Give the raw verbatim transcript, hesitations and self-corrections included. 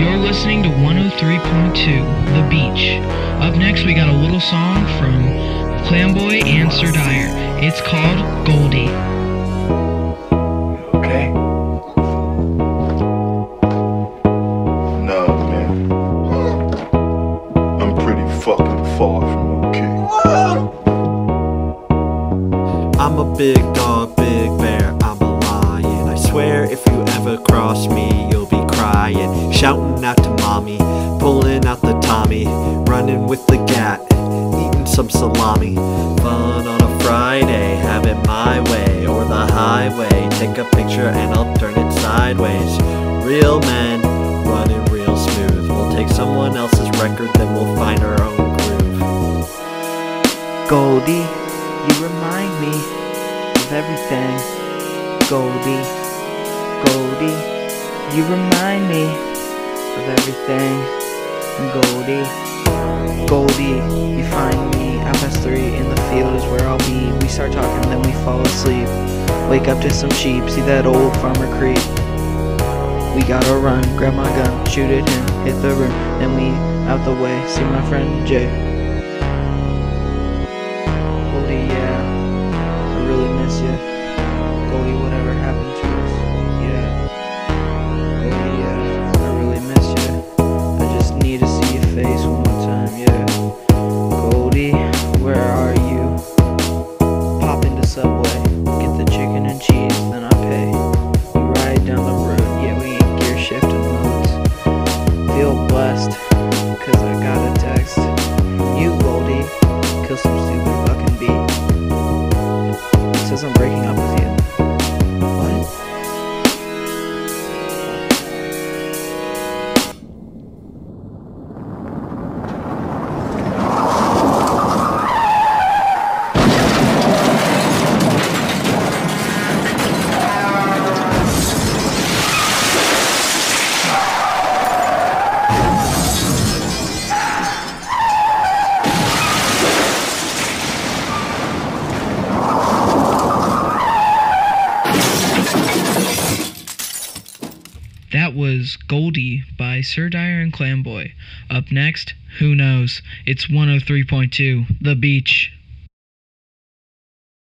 You're listening to one oh three point two, The Beach. Up next, we got a little song from Clamboy and Sir Dyer. It's called Goldie. Okay? Nah, man. I'm pretty fucking far from okay. I'm a big dog, big bear, I'm a lion. I swear if you ever cross me, you'll be crying. Shouting out to mommy, pulling out the Tommy, running with the gat, eating some salami. Fun on a Friday, have it my way, or the highway. Take a picture and I'll turn it sideways. Real men, running real smooth. We'll take someone else's record, then we'll find our own groove. Goldie, you remind me of everything. Goldie, Goldie, you remind me of everything. Goldie, Goldie, you find me out past three in the field is where I'll be. We start talking, then we fall asleep. Wake up to some sheep, see that old farmer creep. We gotta run, grab my gun, shoot at him, hit the rim, then we out the way, see my friend Jay. Goldie, yeah, I really miss you. Goldie, whatever happened to us, yeah. Goldie, yeah, I really miss you. I just need to see your face one more time, yeah. Goldie, where are you? Pop into Subway, get the chicken and cheese, then I pay. We ride down the road, yeah, we ain't gear shifting modes. Feel blessed, cause I got a text. You, Goldie, kill some stupid fucking beat. It says I'm breaking up with you. What? That was Goldie by Sir Dyer and Clamboy. Up next, who knows? It's one oh three point two, The Beach.